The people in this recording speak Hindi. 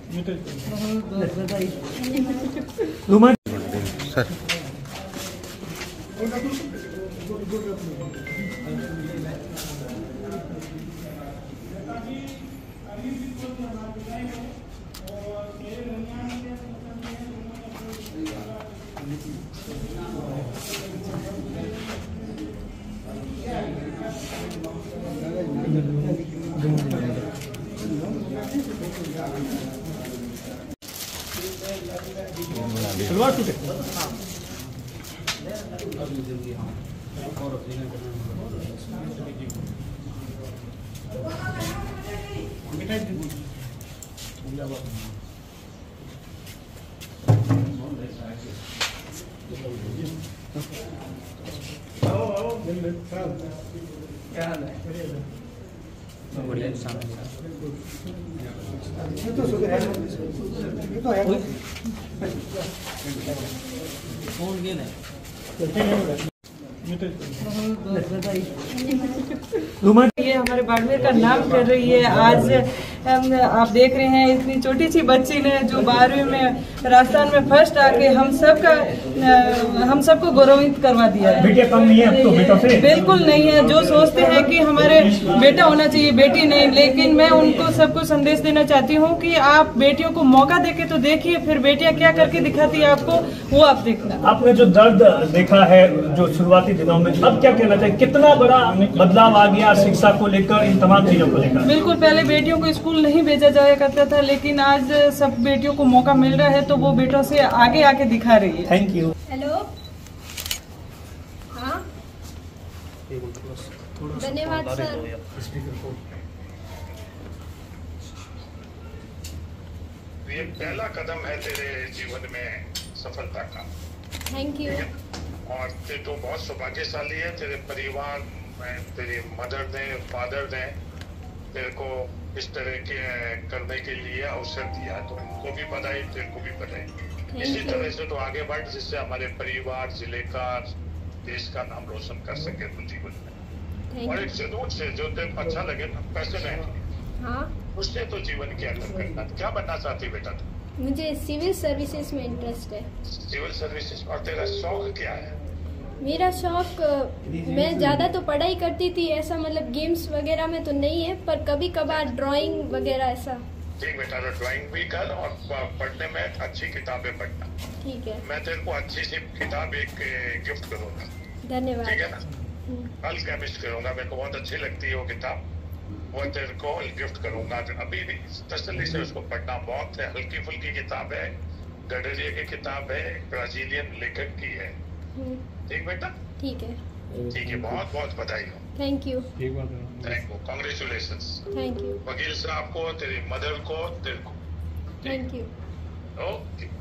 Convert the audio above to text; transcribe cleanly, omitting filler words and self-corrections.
सर सलवार सूट क्या हाल है? बढ़िया फोन गेल है ये हमारे बाड़मेर का नाम कर रही है। आज आप देख रहे हैं इतनी छोटी सी बच्ची ने जो 12वीं में राजस्थान में फर्स्ट आके हम सबको गौरवित करवा दिया है। बेटियां कम नहीं है अब तो बेटों से? बिल्कुल नहीं है। जो सोचते हैं कि हमारे बेटा होना चाहिए बेटी नहीं, लेकिन मैं उनको सबको संदेश देना चाहती हूँ कि आप बेटियों को मौका देके तो देखिए, फिर बेटियां क्या करके दिखाती है आपको वो आप देखना। आपने जो दर्द देखा है जो शुरुआती दिनों में, अब क्या कहना चाहिए? कितना बड़ा बदलाव आ गया शिक्षा को लेकर, इन तमाम चीजों को लेकर? बिल्कुल, पहले बेटियों को स्कूल नहीं भेजा जाया करता था, लेकिन आज सब बेटियों को मौका मिल रहा है तो वो बेटों से आगे आके दिखा रही है। Thank you. हेलो, हाँ, धन्यवाद सर। ये पहला कदम है तेरे जीवन में सफलता का। Thank you. और ते तो बहुत सौभाग्यशाली है, तेरे परिवार में तेरी मदर ने फादर ने तेरे को इस तरह के करने के लिए अवसर दिया, तो उनको भी बधाई, तेरे को भी बधाई। इसी तरह से तो आगे बढ़, जिससे हमारे परिवार, जिले का, देश का नाम रोशन कर सके तो जीवन में। और एक जरूर से जो तेरे को अच्छा लगे ना, पैसे नहीं, हाँ, उससे तो जीवन के अंदर करना। क्या बनना चाहती बेटा तुम? मुझे सिविल सर्विसेज में इंटरेस्ट है। Civil services. और तेरा शौक क्या है? मेरा शौक, मैं ज्यादा तो पढ़ाई करती थी, ऐसा मतलब गेम्स वगैरह में तो नहीं है, पर कभी कभार ड्राइंग वगैरह ऐसा। ठीक बेटा, तो ड्राइंग भी कर और पढ़ने में अच्छी किताबें पढ़ना। ठीक है, मैं तेरे को अच्छी सी किताब एक गिफ्ट करूंगा। धन्यवाद। ठीक है ना? अल्केमिस्ट करूंगा, मेरे को बहुत अच्छी लगती है वो किताब, वो तेरे को गिफ्ट करूंगा। अभी भी तसल्ली से उसको पढ़ना। बहुत है, हल्की फुल्की किताब है, गडरिया की किताब है, ब्राजीलियन लेखक की है। ठीक बेटा? ठीक है, ठीक है, बहुत बहुत बधाई हो। Thank you. Thank you, congratulations. Thank you. वकील साहब को, तेरी मदर को, तेरे को। Thank you. ओके।